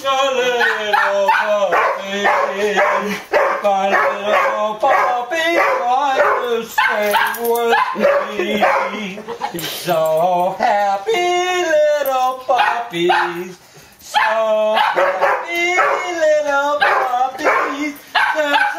your little puppy. My little puppy like the same with me. So happy little puppies. So happy little puppies.